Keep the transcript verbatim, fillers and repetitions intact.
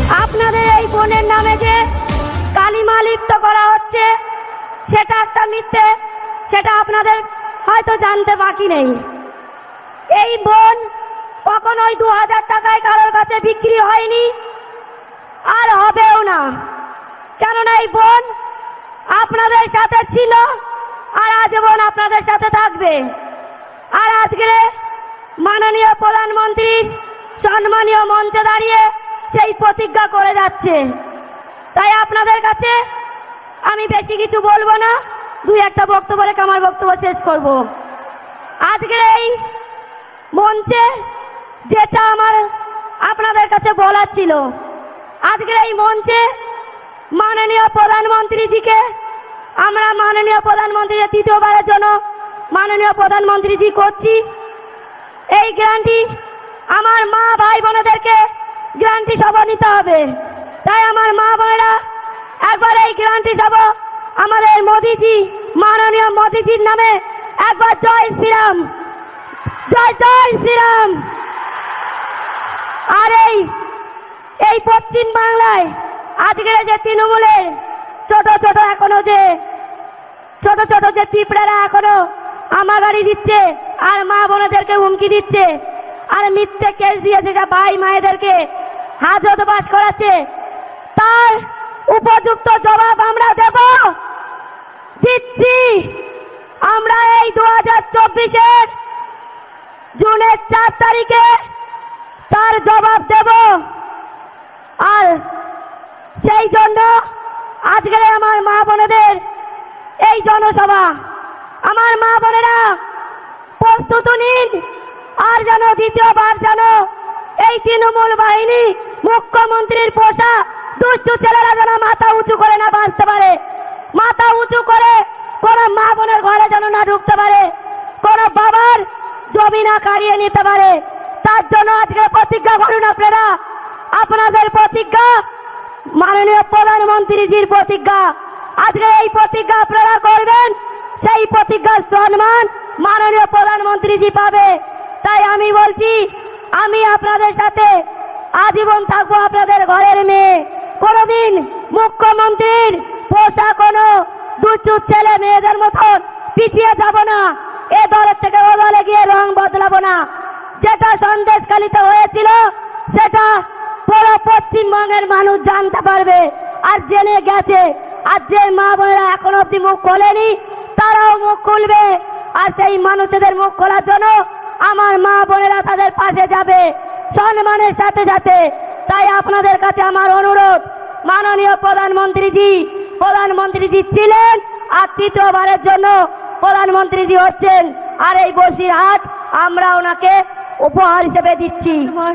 আপনাদের এই বোনের নামে যে কালিমা লিপ্ত করা হচ্ছে সেটা একটা মিথ্যে, সেটা আপনাদের হয়তো জানতে বাকি নেই। এই বোন কখনোই দু হাজার টাকায় কারোর কাছে বিক্রি হয়নি, আর হবেও না। কেননা এই বোন আপনাদের সাথে ছিল, আর আজীবন আপনাদের সাথে থাকবে। আর আজকে মাননীয় প্রধানমন্ত্রীর সম্মানীয় মঞ্চে দাঁড়িয়ে সেই প্রতিজ্ঞা করে যাচ্ছে। তাই আপনাদের কাছে আমি বেশি কিছু বলবো না, দুই একটা বক্তব্য রেখে আমার বক্তব্য শেষ করব। আজকের এই মঞ্চে যেটা আমার আপনাদের কাছে বলার ছিল, আজকের এই মঞ্চে মাননীয় প্রধানমন্ত্রীজিকে আমরা মাননীয় প্রধানমন্ত্রী তৃতীয়বারের জন্য মাননীয় প্রধানমন্ত্রীজি করছি। এই গ্যারান্টি আমার মা ভাই বোনেদেরকে গ্যারান্টি সব নিতে হবে। তাই আমার মা বোনেরা একবার এই গ্যারান্টি সব আমাদের মোদিজি, মাননীয় মোদিজির নামে একবার জয় শ্রীরাম, জয় জয় শ্রীরাম। আর এই এই পশ্চিম বাংলায় আজকের যে তৃণমূলের ছোট ছোট এখনো যে ছোট ছোট যে পিঁপড়ারা এখনো আমাগাড়ি দিচ্ছে আর মা বোনেদেরকে হুমকি দিচ্ছে আর মিথ্যে কেস দিয়েছে, যা ভাই মায়েদেরকে হাজতবাস করাচ্ছে, তার উপযুক্ত জবাব আমরা দেব, দিচ্ছি। আমরা এই দু হাজার চব্বিশের জুনের চার তারিখে তার জবাব দেব। আর সেই জন্য আজকের আমার মা বোনেদের এই জনসভা, আমার মা বোনেরা প্রস্তুত নিন। আর যেন দ্বিতীয়বার যেন এই তৃণমূল বাহিনী মুখ্যমন্ত্রীর পোষা দুষ্টু ছেলেরা যেন মাথা উঁচু করে না বাঁচতে পারে, মাথা উঁচু করে কোন মা বোনের ঘরে যেন না ঢুকতে পারে, কোন বাবার জমি না কাড়িয়ে নিতে পারে। তার জন্য আজকে প্রতিজ্ঞা করুন আপনারা। আপনাদের প্রতিজ্ঞা মাননীয় প্রধানমন্ত্রীজির প্রতিজ্ঞা। আজকে এই প্রতিজ্ঞা আপনারা করবেন, সেই প্রতিজ্ঞার সম্মান মাননীয় প্রধানমন্ত্রীজি পাবে। তাই আমি বলছি, আমি আপনাদের সাথে আজীবন থাকবো, আপনাদের ঘরের মেয়ে। কোনদিন মুখ্যমন্ত্রীর পোষা কোনো দুষ্টু ছেলে মেয়েদের মতন পিছিয়ে যাব না, এ দলের থেকে ও দলে গিয়ে রং বদলাবো না। যেটা সন্দেশখালীতে হয়েছিল সেটা পুরো পশ্চিমবঙ্গের মানুষ জানতে পারবে আর জেনে গেছে। আর যে মা বোনেরা এখন অব্দি মুখ খোলেনি তারাও মুখ খুলবে। আর সেই মানুষদের মুখ খোলার জন্য আমার মা বোনেরা তাদের পাশে যাবে সম্মানের সাথে সাথে। তাই আপনাদের কাছে আমার অনুরোধ, মাননীয় প্রধানমন্ত্রীজি প্রধানমন্ত্রীজি ছিলেন আর তৃতীয়বারের জন্য প্রধানমন্ত্রীজি হচ্ছেন। আর এই বসিরহাট আমরা ওনাকে উপহার হিসেবে দিচ্ছি।